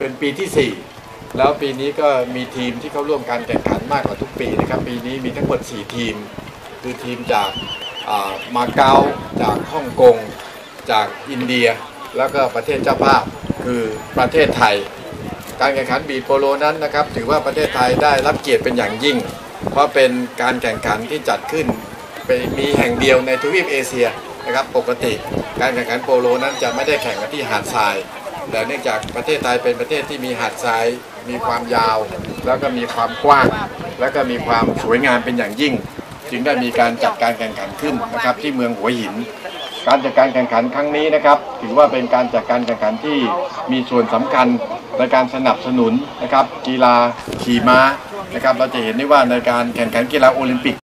เป็นปีที่ 4แล้วปีนี้ก็มีทีมที่เข้าร่วมการแข่งขันมากกว่าทุกปีนะครับปีนี้มีทั้งหมด4ทีมคือทีมจากมาเก๊าจากฮ่องกงจากอินเดียแล้วก็ประเทศเจ้าภาพคือประเทศไทยการแข่งขันบีดโปโลนั้นนะครับถือว่าประเทศไทยได้รับเกียรติเป็นอย่างยิ่งเพราะเป็นการแข่งขันที่จัดขึ้นมีแห่งเดียวในทวีปเอเชียนะครับปกติการแข่งขันโปโลนั้นจะไม่ได้แข่งกันที่หาดทรายแต่เนื่องจากประเทศไทยเป็นประเทศที่มีหาดทรายมีความยาวแล้วก็มีความกว้างแล้วก็มีความสวยงามเป็นอย่างยิ่งจึงได้มีการจัดการแข่งขันขึ้นนะครับที่เมืองหัวหินการจัดการแข่งขันครั้งนี้นะครับถือว่าเป็นการจัดการแข่งขันที่มีส่วนสำคัญในการสนับสนุนนะครับกีฬาขี่ม้านะครับเราจะเห็นได้ว่าในการแข่งขันกีฬาโอลิมปิก